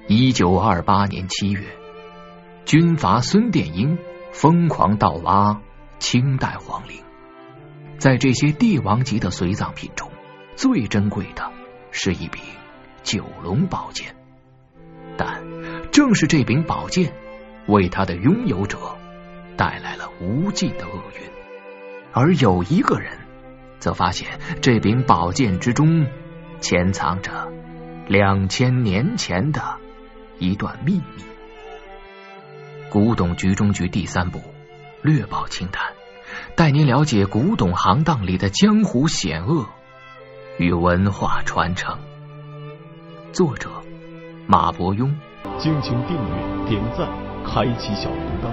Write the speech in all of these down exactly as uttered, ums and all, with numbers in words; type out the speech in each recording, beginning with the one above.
一九二八年七月，军阀孙殿英疯狂盗挖清代皇陵。在这些帝王级的随葬品中，最珍贵的是一柄九龙宝剑。但正是这柄宝剑为他的拥有者带来了无尽的厄运，而有一个人则发现这柄宝剑之中潜藏着两千年前的一段秘密。古董局中局第三部略报清谈，带您了解古董行当里的江湖险恶与文化传承。作者马伯庸。 敬请订阅、点赞、开启小铃铛。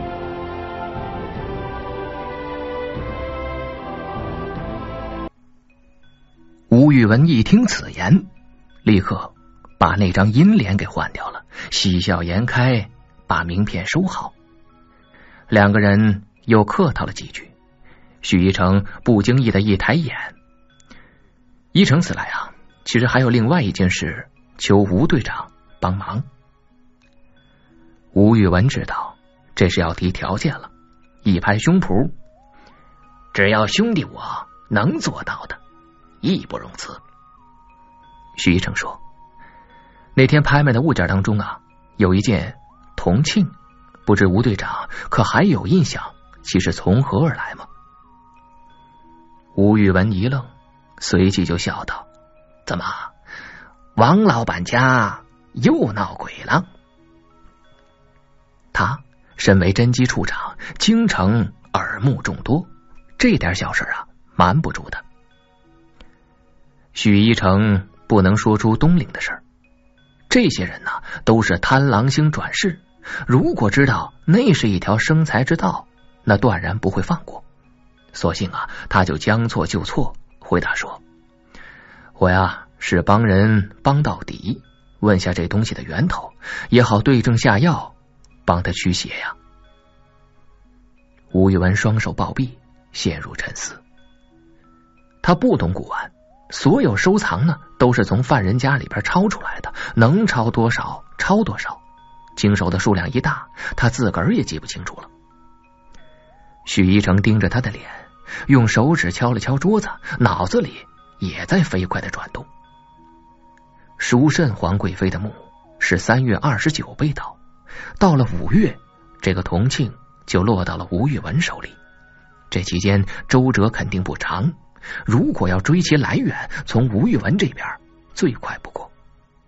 吴玉文一听此言，立刻把那张阴脸给换掉了，喜笑颜开，把名片收好。两个人又客套了几句，许一成不经意的一抬眼。一成此来啊，其实还有另外一件事求吴队长帮忙。吴玉文知道这是要提条件了，一拍胸脯，只要兄弟我能做到的，义不容辞。许一成说，那天拍卖的物件当中啊，有一件铜磬，不知吴队长可还有印象其是从何而来吗？吴玉文一愣，随即就笑道，怎么王老板家又闹鬼了？他身为侦缉处长，京城耳目众多，这点小事啊瞒不住的。许一成不能说出东岭的事儿，这些人呢都是贪狼星转世，如果知道那是一条生财之道，那断然不会放过。索性啊，他就将错就错，回答说，我呀是帮人帮到底，问下这东西的源头，也好对症下药，帮他驱邪呀。吴玉文双手抱臂，陷入沉思。他不懂古玩，所有收藏呢都是从犯人家里边抄出来的，能抄多少抄多少，经手的数量一大，他自个儿也记不清楚了。许一成盯着他的脸，用手指敲了敲桌子，脑子里也在飞快的转动。淑慎皇贵妃的墓是三月二十九被盗，到了五月，这个铜磬就落到了吴玉文手里。这期间周折肯定不长，如果要追其来源，从吴玉文这边最快不过。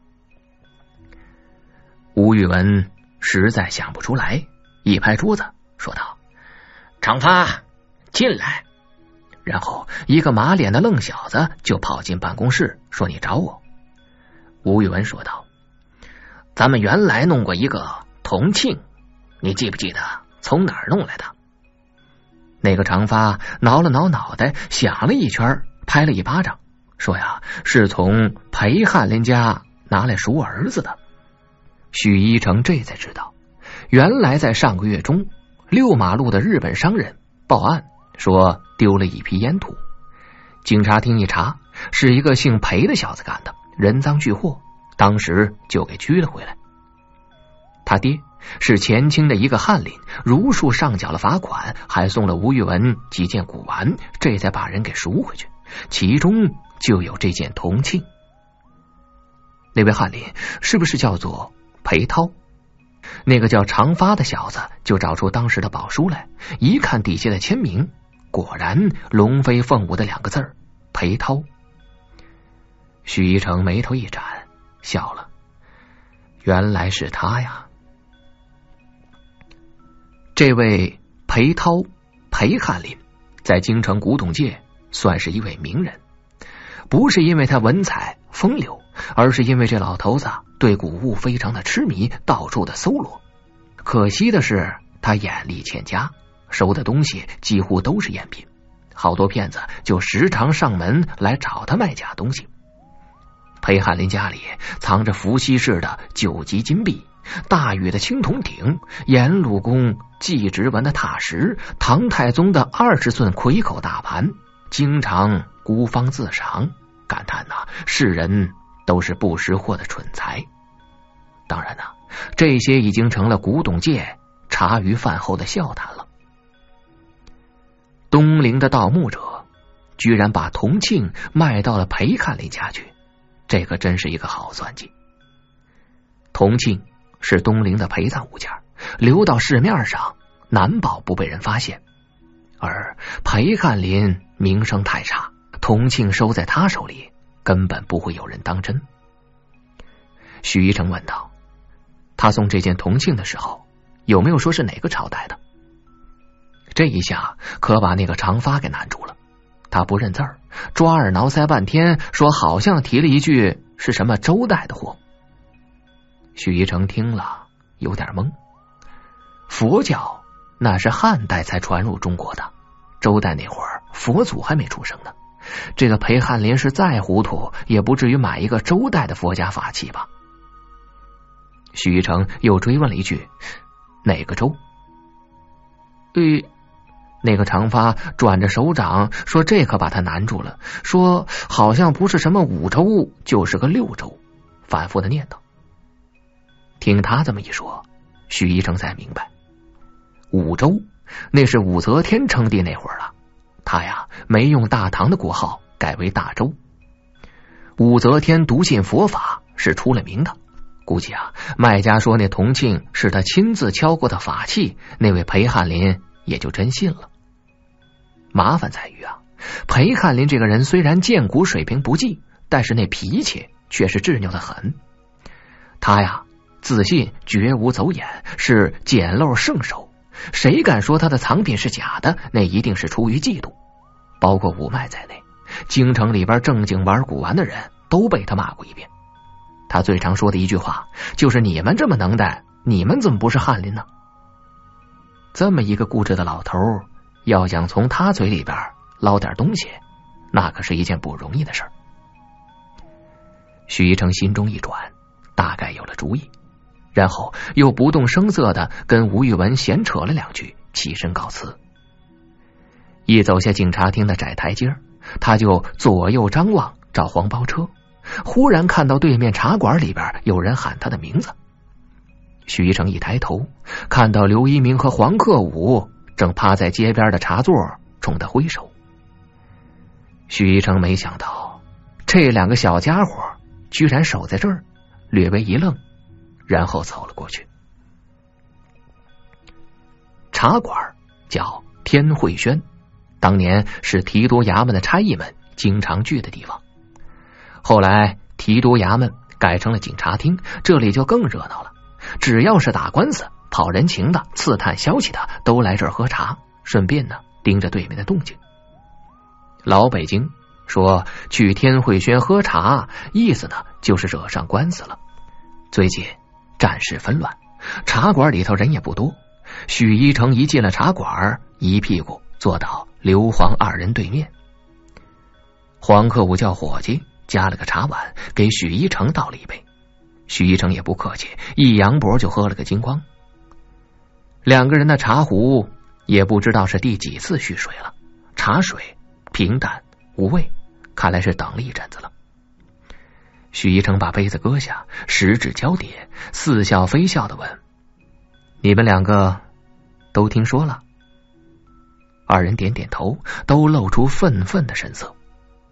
吴玉文实在想不出来，一拍桌子说道，常发进来。然后一个马脸的愣小子就跑进办公室说，你找我。吴玉文说道，咱们原来弄过一个铜磬，你记不记得从哪儿弄来的？那个长发挠了挠脑袋，想了一圈，拍了一巴掌，说呀，是从裴翰林家拿来赎儿子的。许一成这才知道，原来在上个月中，六马路的日本商人报案说丢了一批烟土，警察厅一查，是一个姓裴的小子干的，人赃俱获，当时就给拘了回来。他爹是前清的一个翰林，如数上缴了罚款，还送了吴玉文几件古玩，这才把人给赎回去，其中就有这件铜磬。那位翰林是不是叫做裴涛？那个叫长发的小子就找出当时的宝书来，一看底下的签名，果然龙飞凤舞的两个字儿，裴涛。许一成眉头一展，笑了，原来是他呀。这位裴涛，裴翰林在京城古董界算是一位名人，不是因为他文采风流，而是因为这老头子对古物非常的痴迷，到处的搜罗。可惜的是他眼力欠佳，收的东西几乎都是赝品，好多骗子就时常上门来找他卖假东西。裴翰林家里藏着伏羲氏的九级金币，大禹的青铜鼎，颜鲁公祭侄文的踏石，唐太宗的二十寸魁口大盘，经常孤芳自赏，感叹呐、啊，世人都是不识货的蠢材。当然呐、啊， 这些已经成了古董界茶余饭后的笑谈了。东陵的盗墓者居然把铜磬卖到了裴看林家去，这可真是一个好算计。铜磬是东陵的陪葬物件，流到市面上难保不被人发现，而裴看林名声太差，铜磬收在他手里根本不会有人当真。许一成问道，他送这件铜磬的时候有没有说是哪个朝代的？这一下可把那个长发给难住了，他不认字儿，抓耳挠腮半天，说好像提了一句是什么周代的货。许一成听了有点懵，佛教那是汉代才传入中国的，周代那会儿佛祖还没出生呢，这个裴翰林是再糊涂也不至于买一个周代的佛家法器吧。许一成又追问了一句，哪个周？呃，那个长发转着手掌说，这可把他难住了，说好像不是什么五州就是个六州，反复的念叨。听他这么一说，许一成才明白，武周那是武则天称帝那会儿了，他呀没用大唐的国号，改为大周。武则天笃信佛法是出了名的，估计啊卖家说那铜磬是他亲自敲过的法器，那位裴翰林也就真信了。麻烦在于啊，裴翰林这个人虽然剑骨水平不济，但是那脾气却是执拗的很。他呀自信绝无走眼，是捡漏圣手，谁敢说他的藏品是假的，那一定是出于嫉妒。包括五脉在内，京城里边正经玩古玩的人都被他骂过一遍。他最常说的一句话就是你们这么能耐，你们怎么不是翰林呢？这么一个固执的老头，要想从他嘴里边捞点东西，那可是一件不容易的事儿。许一成心中一转，大概有了主意，然后又不动声色的跟吴玉文闲扯了两句，起身告辞。一走下警察厅的窄台阶，他就左右张望找黄包车，忽然看到对面茶馆里边有人喊他的名字。许一成一抬头，看到刘一鸣和黄克武正趴在街边的茶座冲他挥手。许一成没想到这两个小家伙居然守在这儿，略微一愣，然后走了过去。茶馆叫天惠轩，当年是提督衙门的差役们经常聚的地方，后来提督衙门改成了警察厅，这里就更热闹了。只要是打官司、讨人情的、刺探消息的，都来这儿喝茶，顺便呢盯着对面的动静。老北京说去天惠轩喝茶，意思呢就是惹上官司了。最近战事纷乱，茶馆里头人也不多。许一成一进了茶馆，一屁股坐到刘黄二人对面。黄克武叫伙计加了个茶碗，给许一成倒了一杯。许一成也不客气，一扬脖就喝了个精光。两个人的茶壶也不知道是第几次续水了，茶水平淡无味，看来是等了一阵子了。许一成把杯子搁下，十指交叠，似笑非笑的问，你们两个都听说了？二人点点头，都露出愤愤的神色。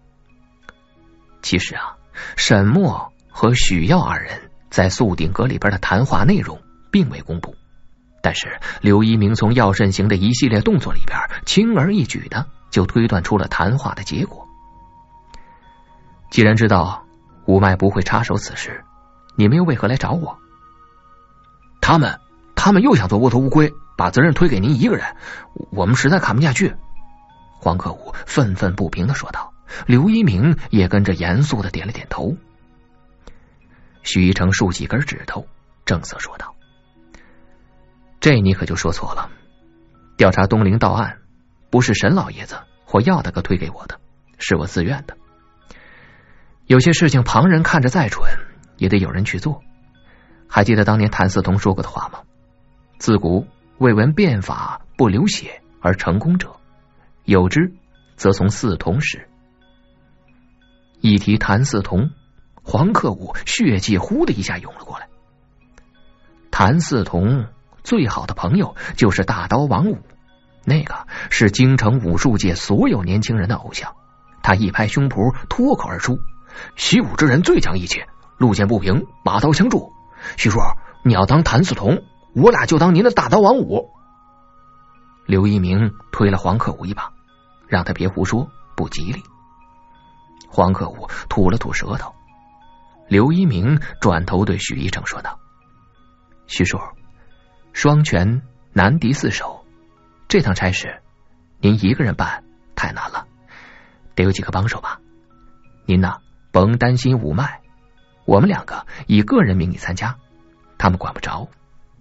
其实啊，沈墨和许耀二人在肃定阁里边的谈话内容并未公布，但是刘一鸣从药慎行的一系列动作里边轻而易举的就推断出了谈话的结果。既然知道五脉不会插手此事，你们又为何来找我？他们他们又想做窝头乌龟，把责任推给您一个人，我们实在看不下去。黄克武愤愤不平的说道。刘一鸣也跟着严肃的点了点头。许一成竖起根指头，正色说道，这你可就说错了，调查东陵盗案不是沈老爷子或药大哥推给我的，是我自愿的。有些事情旁人看着再蠢，也得有人去做。还记得当年谭嗣同说过的话吗？自古未闻变法不流血而成功者，有之则从嗣同始。一提谭嗣同，黄克武血气呼的一下涌了过来。 谭嗣同最好的朋友就是大刀王五，那个是京城武术界所有年轻人的偶像。他一拍胸脯，脱口而出：习武之人最讲义气，路见不平拔刀相助。徐叔，你要当谭嗣同，我俩就当您的大刀王五。刘一鸣推了黄克武一把，让他别胡说，不吉利。黄克武吐了吐舌头。刘一鸣转头对许一成说道：徐叔，双拳难敌四手，这趟差事您一个人办太难了，得有几个帮手吧。您呢，甭担心五脉，我们两个以个人名义参加，他们管不着。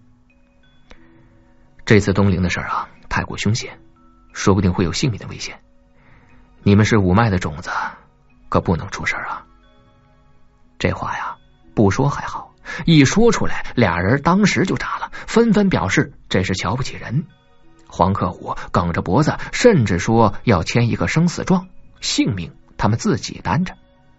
这次东陵的事儿啊，太过凶险，说不定会有性命的危险。你们是五脉的种子，可不能出事啊。这话呀，不说还好，一说出来，俩人当时就炸了，纷纷表示这是瞧不起人。黄克武梗着脖子，甚至说要签一个生死状，性命他们自己担着。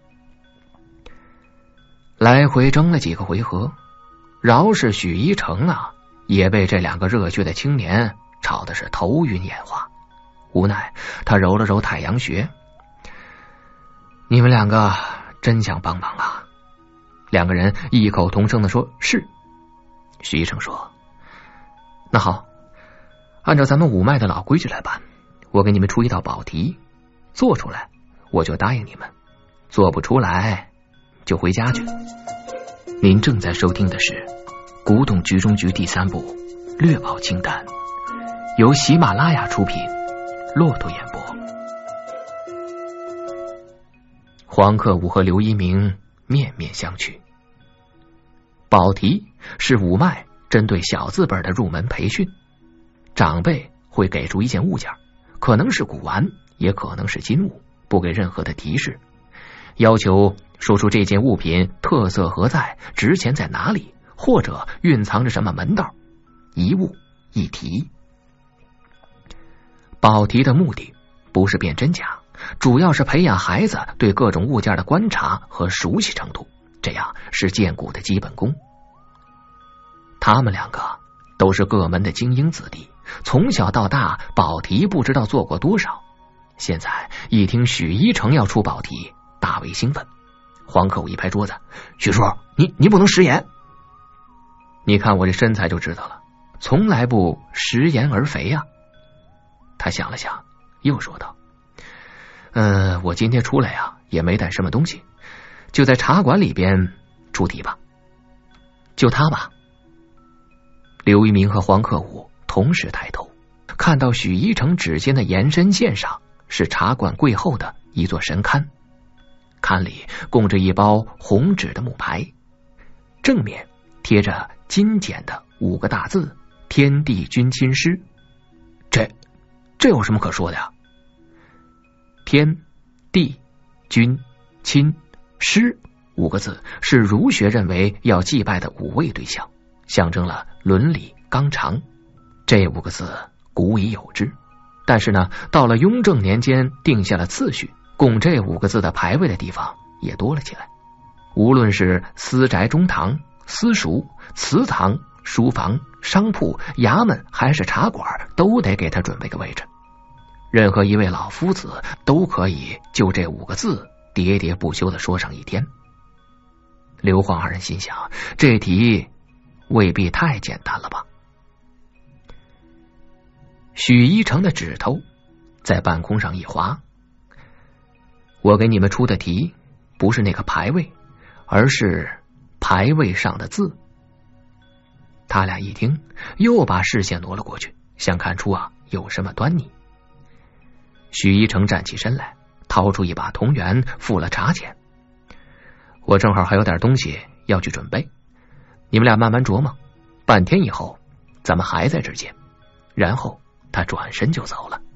来回争了几个回合，饶是许一成啊，也被这两个热血的青年吵得是头晕眼花。无奈他揉了揉太阳穴：你们两个真想帮忙啊。两个人异口同声地说是。许一成说：那好，按照咱们五脉的老规矩来办，我给你们出一道宝题，做出来我就答应你们，做不出来就回家去。您正在收听的是《古董局中局》第三部《略宝清单》，由喜马拉雅出品，骆驼演播。黄克武和刘一鸣面面相觑。宝题是五脉针对小字辈的入门培训，长辈会给出一件物件，可能是古玩，也可能是金物，不给任何的提示，要求说出这件物品特色何在，值钱在哪里，或者蕴藏着什么门道，一物一题。宝题的目的不是辨真假，主要是培养孩子对各种物件的观察和熟悉程度，这样是建股的基本功。他们两个都是各门的精英子弟，从小到大宝题不知道做过多少，现在一听许一成要出宝题，大为兴奋。黄克武一拍桌子：许叔，你你不能食言。你看我这身材就知道了，从来不食言而肥啊。他想了想，又说道：嗯，我今天出来呀，也没带什么东西，就在茶馆里边出题吧。就他吧。刘一鸣和黄克武同时抬头，看到许一成指尖的延伸线上是茶馆柜后的一座神龛，龛里供着一包红纸的木牌，正面贴着金简的五个大字：天地君亲师。这这有什么可说的呀？天地君亲师五个字是儒学认为要祭拜的五位对象，象征了伦理纲常。这五个字古已有之，但是呢，到了雍正年间定下了次序，供这五个字的牌位的地方也多了起来。无论是私宅中堂、私塾、祠堂、书房、商铺、衙门还是茶馆，都得给他准备个位置。任何一位老夫子都可以就这五个字喋喋不休地说上一天。刘黄二人心想，这题未必太简单了吧。许一成的指头在半空上一划：我给你们出的题不是那个牌位，而是牌位上的字。他俩一听，又把视线挪了过去，想看出啊有什么端倪。许一成站起身来，掏出一把铜元，付了茶钱。我正好还有点东西要去准备，你们俩慢慢琢磨，半天以后咱们还在这儿见。然后他转身就走了。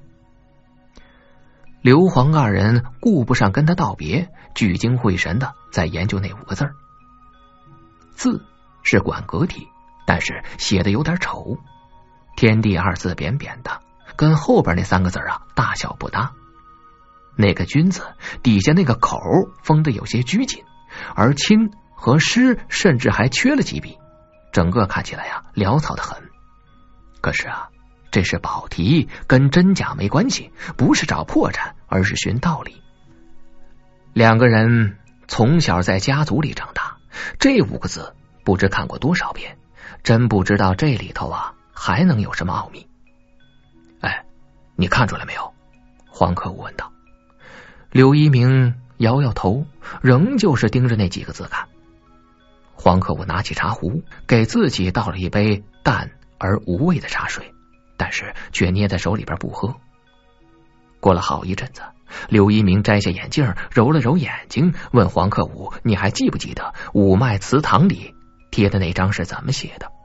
刘黄二人顾不上跟他道别，聚精会神的在研究那五个字儿。字是管格体，但是写的有点丑，天地二字扁扁的，跟后边那三个字啊大小不搭。那个君字底下那个口封得有些拘谨，而亲和师甚至还缺了几笔， 整个看起来呀潦草的很。可是啊，这是宝题，跟真假没关系，不是找破绽，而是寻道理。两个人从小在家族里长大，这五个字不知看过多少遍，真不知道这里头啊还能有什么奥秘。哎，你看出来没有？黄克武问道。刘一鸣摇摇头，仍旧是盯着那几个字看。黄克武拿起茶壶，给自己倒了一杯淡而无味的茶水，但是却捏在手里边不喝。过了好一阵子，刘一鸣摘下眼镜，揉了揉眼睛，问黄克武：“你还记不记得五脉祠堂里贴的那张是怎么写的？”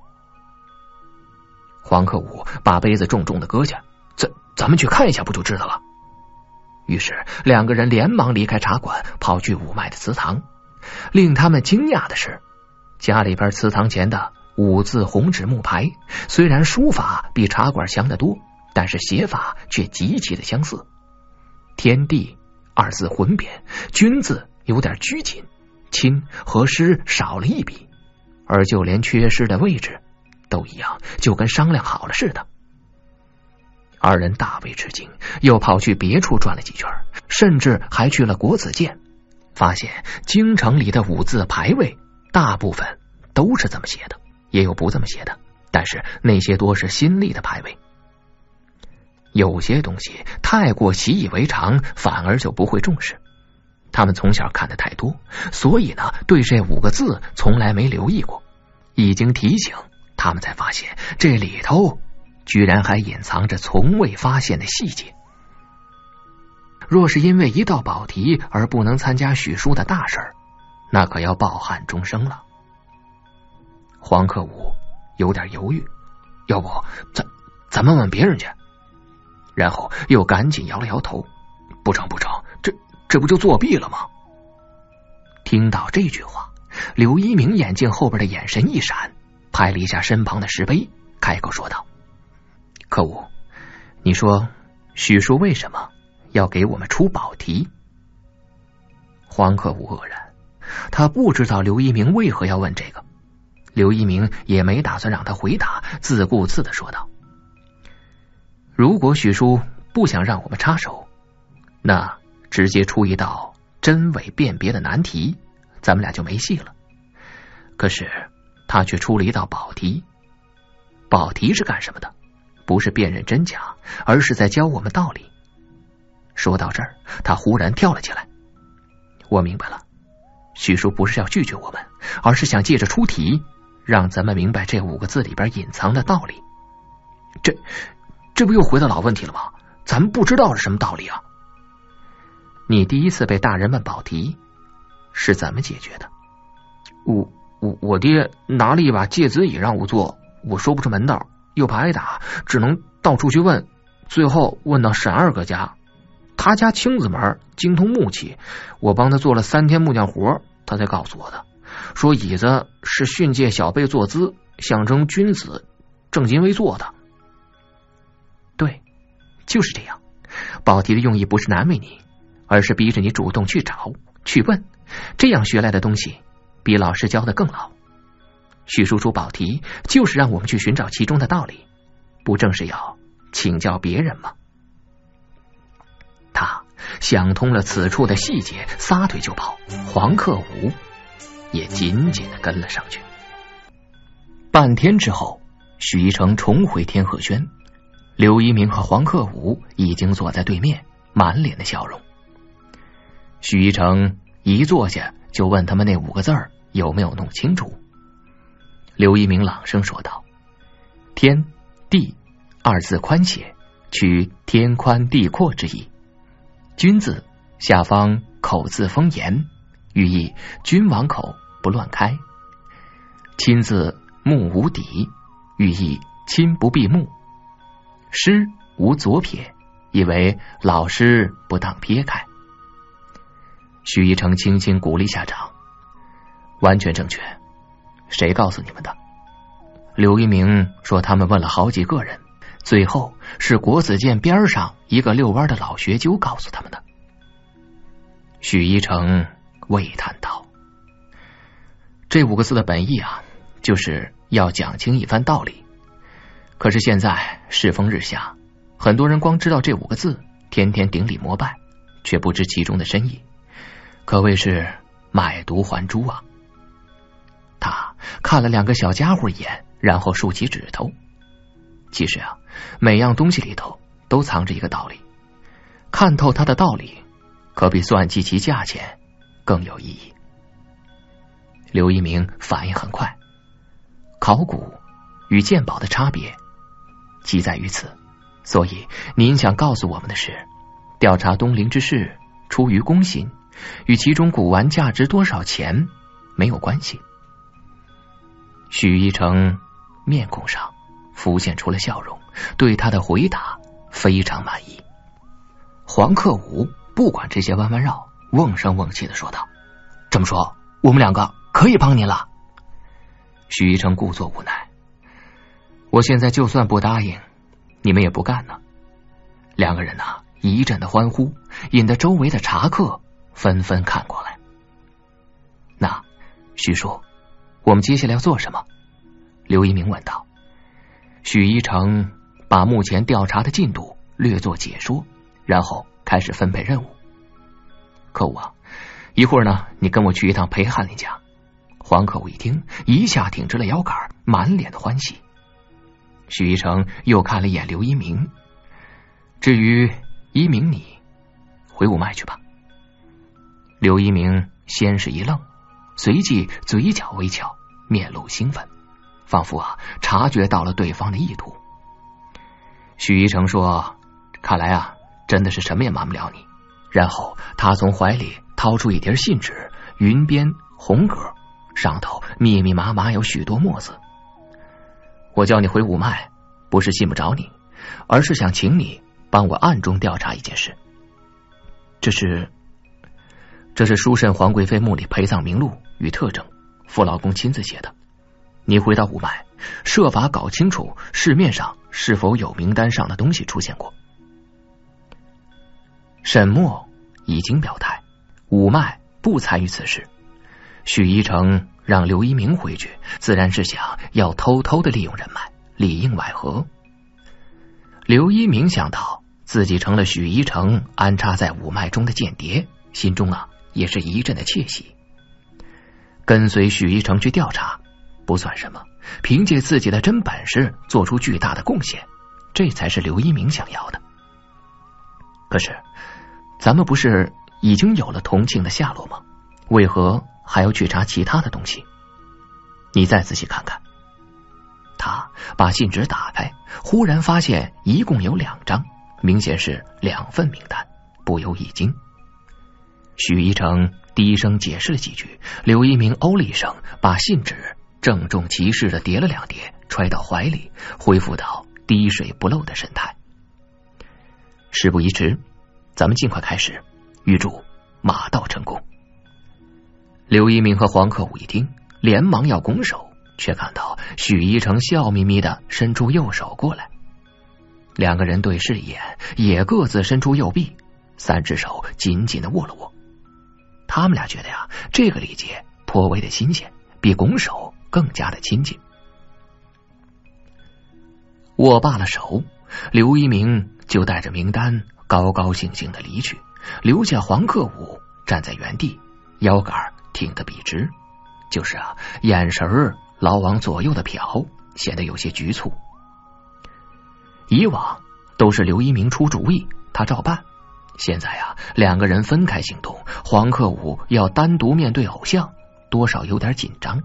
黄克武把杯子重重的搁下：“咱咱们去看一下不就知道了。”于是两个人连忙离开茶馆，跑去五脉的祠堂。令他们惊讶的是，家里边祠堂前的五字红纸木牌，虽然书法比茶馆强得多，但是写法却极其的相似。天地二字浑扁，君字有点拘谨，亲和诗少了一笔，而就连缺失的位置都一样，就跟商量好了似的。二人大为吃惊，又跑去别处转了几圈，甚至还去了国子监，发现京城里的五字牌位大部分都是这么写的，也有不这么写的，但是那些多是新立的牌位。有些东西太过习以为常，反而就不会重视。他们从小看的太多，所以呢，对这五个字从来没留意过。一经提醒，他们才发现这里头居然还隐藏着从未发现的细节。若是因为一道宝题而不能参加许叔的大事儿，那可要抱憾终生了。黄克武有点犹豫，要不咱咱们问别人去。然后又赶紧摇了摇头，不成不成，这这不就作弊了吗？听到这句话，刘一鸣眼镜后边的眼神一闪，拍了一下身旁的石碑，开口说道：“克武，你说许叔为什么要给我们出宝题？”黄克武愕然，他不知道刘一鸣为何要问这个。刘一鸣也没打算让他回答，自顾自地说道：“如果许叔不想让我们插手，那直接出一道真伪辨别的难题，咱们俩就没戏了。可是他却出了一道宝题。宝题是干什么的？不是辨认真假，而是在教我们道理。”说到这儿，他忽然跳了起来。我明白了，许叔不是要拒绝我们，而是想借着出题让咱们明白这五个字里边隐藏的道理。这这不又回到老问题了吗？咱们不知道是什么道理啊？你第一次被大人问宝题是怎么解决的？我我我爹拿了一把芥子椅让我做，我说不出门道，又怕挨打，只能到处去问，最后问到沈二哥家，他家青子门，精通木器，我帮他做了三天木匠活，他才告诉我的，说椅子是训诫小辈坐姿，象征君子正襟危坐的。对，就是这样。宝题的用意不是难为你，而是逼着你主动去找去问，这样学来的东西比老师教的更牢。许叔出宝题就是让我们去寻找其中的道理，不正是要请教别人吗？他想通了此处的细节，撒腿就跑，黄克武也紧紧地跟了上去。半天之后，许一成重回天鹤轩，刘一鸣和黄克武已经坐在对面，满脸的笑容。许一成一坐下就问他们那五个字儿有没有弄清楚。刘一鸣朗声说道：“天地二字宽写，取天宽地阔之意。君字下方口字封严，寓意君王口不乱开。亲字目无底，寓意亲不闭目。师无左撇，以为老师不当撇开。”许一成轻轻鼓了一下掌：“完全正确。谁告诉你们的？”刘一鸣说他们问了好几个人，最后是国子监边上一个遛弯的老学究告诉他们的。许一成喟叹道：“这五个字的本意啊， 就是要讲清一番道理。可是现在世风日下，很多人光知道这五个字，天天顶礼膜拜，却不知其中的深意，可谓是买椟还珠啊。他看了两个小家伙一眼，然后竖起指头。其实啊，每样东西里头都藏着一个道理，看透它的道理，可比算计其价钱更有意义。刘一鸣反应很快，考古与鉴宝的差别即在于此，所以您想告诉我们的是，调查东陵之事出于公信，与其中古玩价值多少钱没有关系。许一成面孔上浮现出了笑容，对他的回答非常满意。黄克武不管这些弯弯绕，瓮声瓮气地说道：这么说，我们两个可以帮您了。许一成故作无奈：我现在就算不答应，你们也不干呢。两个人呢、啊、一阵的欢呼，引得周围的茶客纷纷看过来。那许叔，我们接下来要做什么？刘一鸣问道。许一成把目前调查的进度略作解说，然后开始分配任务。可恶啊，一会儿呢，你跟我去一趟裴翰林家。黄可武一听，一下挺直了腰杆，满脸的欢喜。许一成又看了一眼刘一鸣，至于一鸣你，回五脉去吧。刘一鸣先是一愣，随即嘴角微翘，面露兴奋，仿佛啊察觉到了对方的意图。许一成说：看来啊真的是什么也瞒不了你。然后他从怀里掏出一叠信纸，云边红格，上头密密麻麻有许多墨字。我叫你回五脉，不是信不着你，而是想请你帮我暗中调查一件事。这是这是书慎皇贵妃墓里陪葬名录与特征，傅老公亲自写的。你回到五脉，设法搞清楚市面上是否有名单上的东西出现过。沈墨已经表态，五脉不参与此事。许一成让刘一鸣回去，自然是想要偷偷的利用人脉，里应外合。刘一鸣想到自己成了许一成安插在五脉中的间谍，心中啊也是一阵的窃喜。跟随许一成去调查不算什么，凭借自己的真本事做出巨大的贡献，这才是刘一鸣想要的。可是咱们不是已经有了同庆的下落吗？为何还要去查其他的东西？你再仔细看看。他把信纸打开，忽然发现一共有两张，明显是两份名单，不由一惊。许一成低声解释了几句，刘一鸣哦了一声，把信纸郑重其事的叠了两叠，揣到怀里，恢复到滴水不漏的神态。事不宜迟，咱们尽快开始，预祝马到成功。刘一鸣和黄克武一听，连忙要拱手，却看到许一成笑眯眯的伸出右手过来。两个人对视一眼，也各自伸出右臂，三只手紧紧的握了握。他们俩觉得呀，这个礼节颇为的新鲜，比拱手更加的亲近。握罢了手，刘一鸣就带着名单高高兴兴的离去，留下黄克武站在原地，腰杆挺得笔直，就是啊，眼神儿老往左右的瞟，显得有些局促。以往都是刘一鸣出主意，他照办。现在啊，两个人分开行动，黄克武要单独面对偶像，多少有点紧张。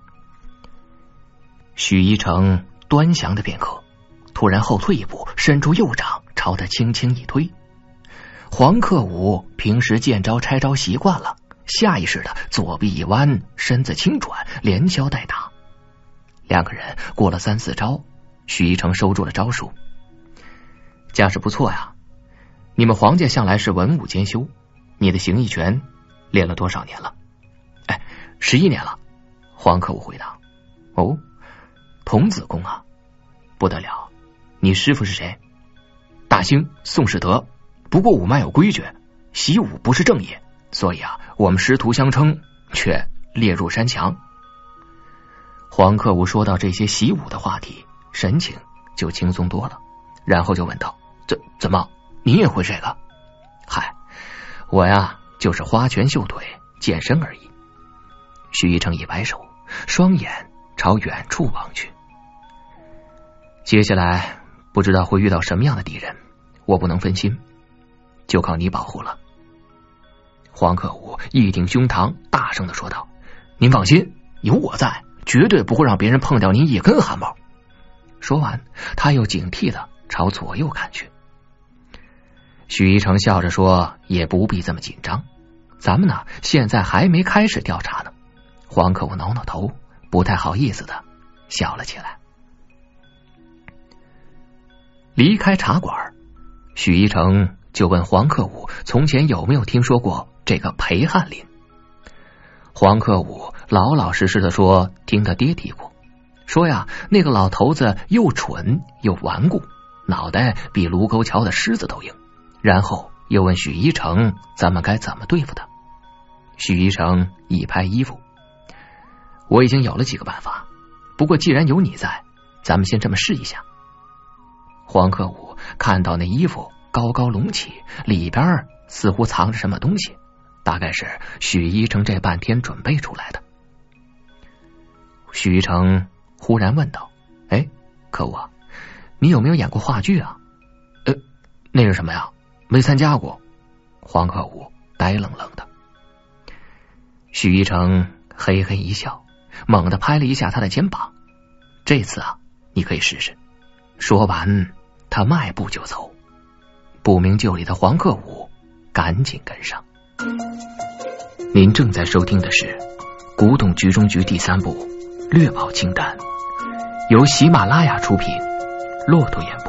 许一成端详的片刻，突然后退一步，伸出右掌朝他轻轻一推。黄克武平时见招拆招习惯了，下意识的左臂一弯，身子轻转，连敲带打。两个人过了三四招，许一成收住了招数。架势不错呀，你们黄家向来是文武兼修，你的形意拳练了多少年了？哎，十一年了。黄克武回答。哦，童子功啊，不得了。你师傅是谁？大兴宋世德。不过五脉有规矩，习武不是正业，所以啊，我们师徒相称，却列入山墙。 黄克武说到这些习武的话题，神情就轻松多了，然后就问道：怎怎么你也会这个？嗨，我呀就是花拳绣腿健身而已。许一成一摆手，双眼朝远处望去。接下来不知道会遇到什么样的敌人，我不能分心，就靠你保护了。黄克武一挺胸膛，大声地说道：您放心，有我在，绝对不会让别人碰掉您一根汗毛。说完，他又警惕地朝左右看去。许一成笑着说：也不必这么紧张，咱们呢现在还没开始调查呢。黄克武挠挠头，不太好意思的笑了起来。离开茶馆，许一成就问黄克武从前有没有听说过这个裴翰林。黄克武老老实实的说听他爹提过，说呀那个老头子又蠢又顽固，脑袋比卢沟桥的狮子都硬。然后又问许一成咱们该怎么对付他。许一成一拍衣服：我已经有了几个办法，不过既然有你在，咱们先这么试一下。黄克武看到那衣服高高隆起，里边似乎藏着什么东西，大概是许一成这半天准备出来的。许一成忽然问道：哎，可武，你有没有演过话剧啊？呃，那是什么呀？没参加过。黄克武呆愣愣的。许一成嘿嘿一笑，猛地拍了一下他的肩膀：这次啊你可以试试。说完他迈步就走，不明就里的黄克武赶紧跟上。您正在收听的是古董局中局第三部略保清淡，由喜马拉雅出品，骆驼演播。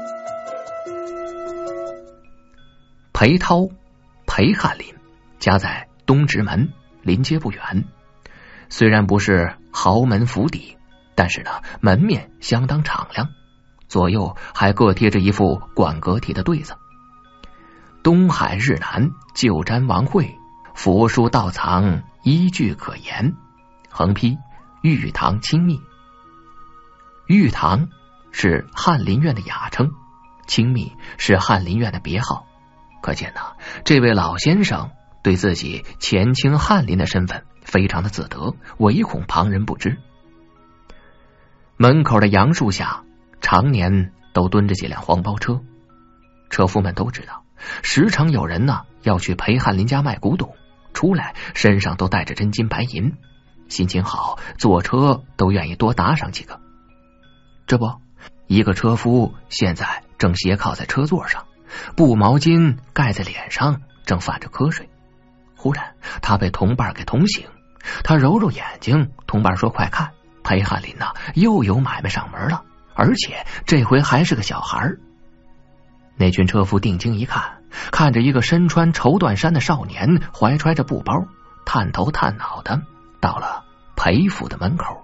裴涛，裴翰林，家在东直门，临街不远。虽然不是豪门府邸，但是呢门面相当敞亮，左右还各贴着一副馆阁体的对子：东海日南，旧瞻王会，佛书道藏，依据可言。横批：玉堂清密。玉堂是翰林院的雅称，清密是翰林院的别号。可见呢，这位老先生对自己前清翰林的身份非常的自得，唯恐旁人不知。门口的杨树下常年都蹲着几辆黄包车，车夫们都知道，时常有人呢要去裴翰林家卖古董，出来身上都带着真金白银，心情好，坐车都愿意多打赏几个。这不，一个车夫现在正斜靠在车座上，布毛巾盖在脸上，正泛着瞌睡。忽然他被同伴给捅醒，他揉揉眼睛，同伴说：快看，裴翰林呐，又有买卖上门了，而且这回还是个小孩。那群车夫定睛一看，看着一个身穿绸缎衫的少年，怀揣着布包，探头探脑的到了裴府的门口。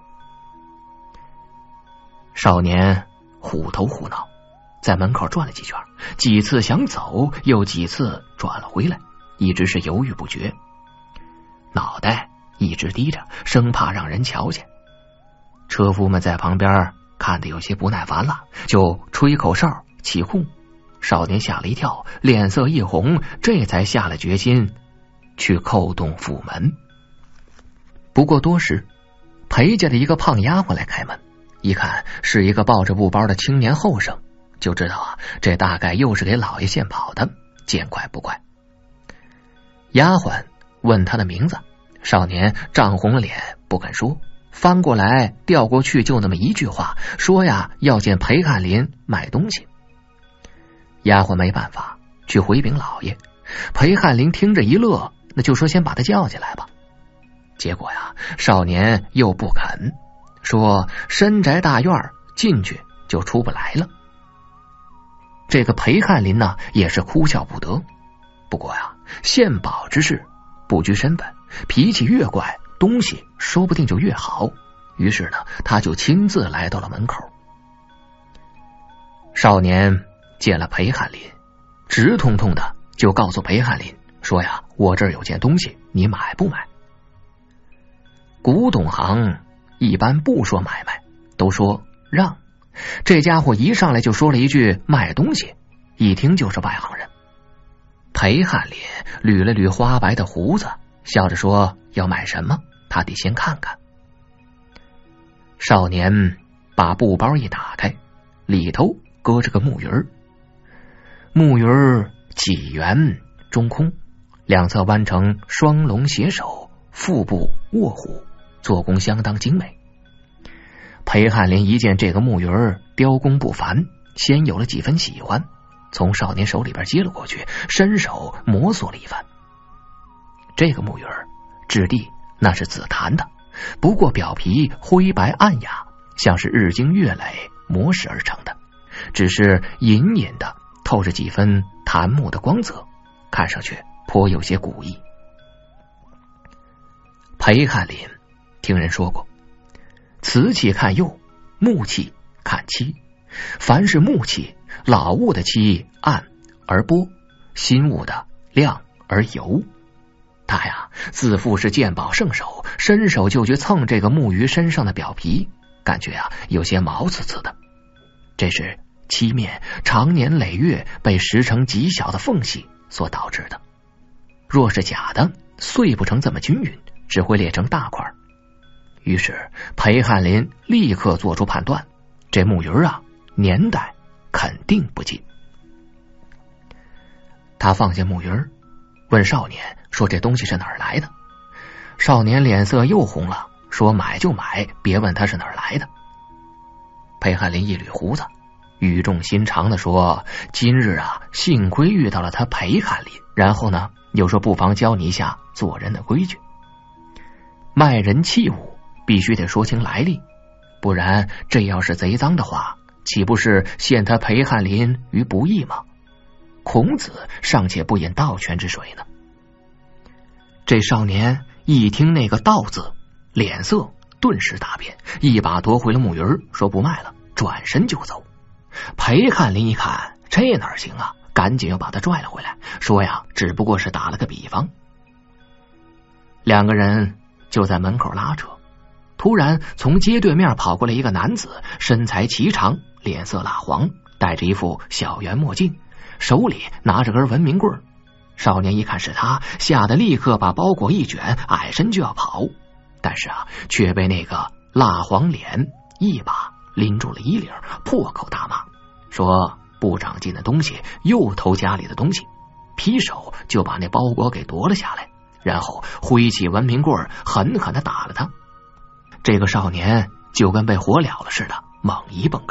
少年虎头虎脑，在门口转了几圈，几次想走，又几次转了回来，一直是犹豫不决，脑袋一直低着，生怕让人瞧见。车夫们在旁边看得有些不耐烦了，就吹口哨起哄。少年吓了一跳，脸色一红，这才下了决心去叩动府门。不过多时，裴家的一个胖丫鬟来开门，一看是一个抱着布包的青年后生，就知道啊，这大概又是给老爷献宝的，见怪不怪。丫鬟问他的名字，少年涨红了脸不肯说，翻过来调过去，就那么一句话，说呀要见裴翰林买东西。丫鬟没办法，去回禀老爷。裴翰林听着一乐，那就说先把他叫进来吧。结果呀，少年又不肯，说深宅大院进去就出不来了。这个裴翰林呢，也是哭笑不得。不过呀，献宝之事不拘身份，脾气越怪，东西说不定就越好。于是呢，他就亲自来到了门口。少年见了裴翰林，直通通的就告诉裴翰林说呀，我这儿有件东西，你买不买？古董行一般不说买卖，都说让。这家伙一上来就说了一句卖东西，一听就是外行人。裴翰林捋了捋花白的胡子，笑着说要买什么他得先看看。少年把布包一打开，里头搁着个木鱼儿。木鱼儿几圆中空，两侧弯成双龙携手，腹部卧虎，做工相当精美。裴翰林一见这个木鱼儿雕工不凡，先有了几分喜欢，从少年手里边接了过去，伸手摸索了一番。这个木鱼儿质地那是紫檀的，不过表皮灰白暗雅，像是日积月累磨蚀而成的，只是隐隐的透着几分檀木的光泽，看上去颇有些古意。裴翰林听人说过，瓷器看釉，木器看漆。凡是木器，老物的漆暗而波，新物的亮而油。他呀，自负是鉴宝圣手，伸手就去蹭这个木鱼身上的表皮，感觉啊有些毛刺刺的。这是漆面长年累月被蚀成极小的缝隙所导致的。若是假的，碎不成这么均匀，只会裂成大块。于是裴翰林立刻做出判断，这木鱼啊，年代肯定不近。他放下木鱼，问少年说这东西是哪儿来的。少年脸色又红了，说买就买，别问他是哪儿来的。裴翰林一捋胡子，语重心长地说，今日啊，幸亏遇到了他裴翰林，然后呢又说不妨教你一下做人的规矩。卖人器物必须得说清来历，不然这要是贼赃的话，岂不是陷他裴翰林于不义吗？孔子尚且不饮盗泉之水呢。这少年一听那个盗字，脸色顿时大变，一把夺回了木鱼，说不卖了，转身就走。裴翰林一看这哪行啊，赶紧又把他拽了回来，说呀只不过是打了个比方。两个人就在门口拉扯，突然从街对面跑过来一个男子，身材颀长，脸色蜡黄，戴着一副小圆墨镜，手里拿着根文明棍。少年一看是他，吓得立刻把包裹一卷，矮身就要跑，但是啊，却被那个蜡黄脸一把拎住了衣领，破口大骂，说不长进的东西又偷家里的东西，劈手就把那包裹给夺了下来，然后挥起文明棍狠狠地打了他。这个少年就跟被火燎了似的，猛一蹦高。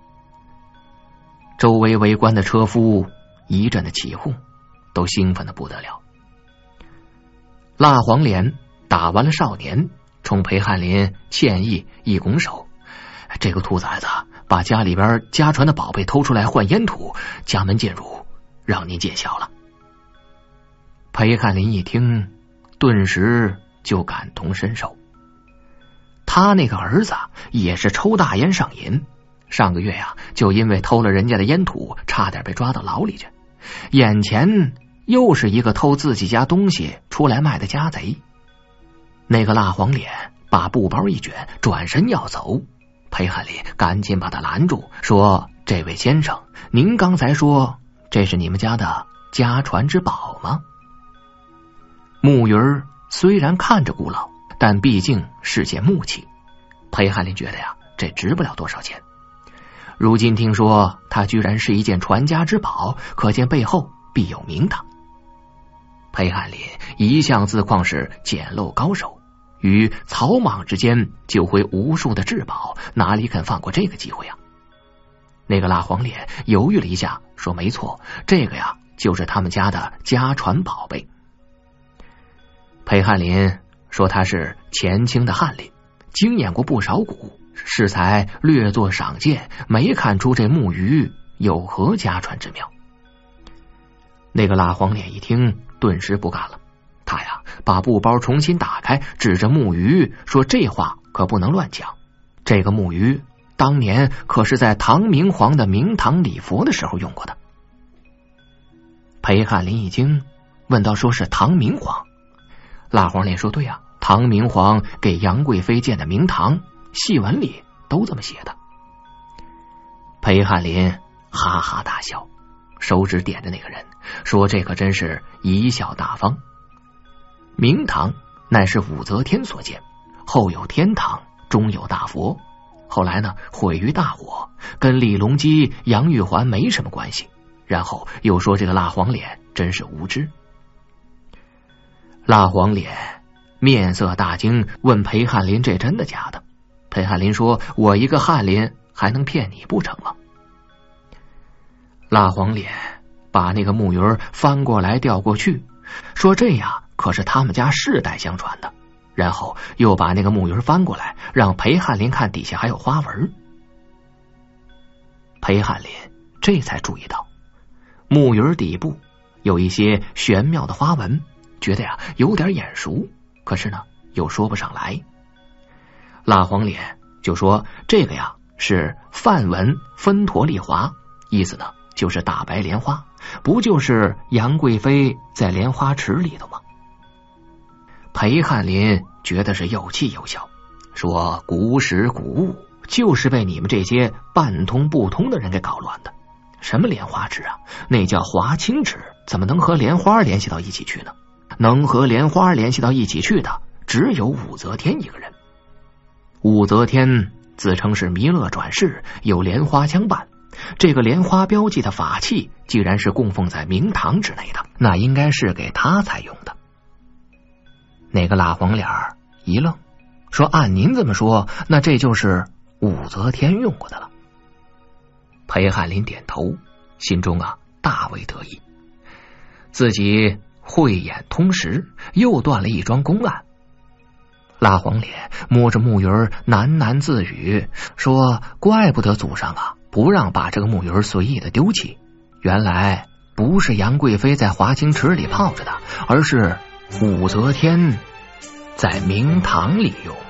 周围围观的车夫一阵的起哄，都兴奋的不得了。蜡黄脸打完了少年，冲裴翰林歉意一拱手，这个兔崽子把家里边家传的宝贝偷出来换烟土，家门见辱，让您见笑了。裴翰林一听，顿时就感同身受。他那个儿子也是抽大烟上瘾，上个月呀、啊，就因为偷了人家的烟土，差点被抓到牢里去。眼前又是一个偷自己家东西出来卖的家贼。那个蜡黄脸把布包一卷，转身要走。裴翰林赶紧把他拦住，说：“这位先生，您刚才说这是你们家的家传之宝吗？”木鱼儿虽然看着古老，但毕竟是件木器，裴翰林觉得呀，这值不了多少钱。如今听说它居然是一件传家之宝，可见背后必有名堂。裴翰林一向自况是捡漏高手，于草莽之间救回无数的至宝，哪里肯放过这个机会啊？那个蜡黄脸犹豫了一下，说：“没错，这个呀就是他们家的家传宝贝。”裴翰林说他是前清的翰林，经验过不少古，适才略作赏鉴，没看出这木鱼有何家传之妙。那个蜡黄脸一听，顿时不干了，他呀把布包重新打开，指着木鱼说：“这话可不能乱讲，这个木鱼当年可是在唐明皇的明堂礼佛的时候用过的。”裴翰林一惊，问道：“说是唐明皇？”蜡黄脸说：“对呀、啊， 唐明皇给杨贵妃建的明堂，戏文里都这么写的。裴翰林哈哈大笑，手指点着那个人，说这可真是贻笑大方。明堂乃是武则天所建，后有天堂，中有大佛，后来呢毁于大火，跟李隆基、杨玉环没什么关系。然后又说这个蜡黄脸真是无知。蜡黄脸面色大惊，问裴翰林这真的假的？裴翰林说，我一个翰林还能骗你不成吗？蜡黄脸把那个木鱼翻过来调过去，说这呀可是他们家世代相传的，然后又把那个木鱼翻过来，让裴翰林看底下还有花纹。裴翰林这才注意到木鱼底部有一些玄妙的花纹，觉得呀有点眼熟，可是呢又说不上来。蜡黄脸就说，这个呀是梵文芬陀利华，意思呢就是大白莲花，不就是杨贵妃在莲花池里头吗？裴翰林觉得是又气又笑，说古史古物就是被你们这些半通不通的人给搞乱的。什么莲花池啊，那叫华清池，怎么能和莲花联系到一起去呢？能和莲花联系到一起去的只有武则天一个人。武则天自称是弥勒转世，有莲花相伴，这个莲花标记的法器既然是供奉在明堂之内的，那应该是给他才用的。那个蜡黄脸一愣，说按您这么说，那这就是武则天用过的了。裴翰林点头，心中啊大为得意，自己慧眼通识，又断了一桩公案。蜡黄脸摸着木鱼喃喃自语，说怪不得祖上啊不让把这个木鱼随意的丢弃，原来不是杨贵妃在华清池里泡着的，而是武则天在明堂里用。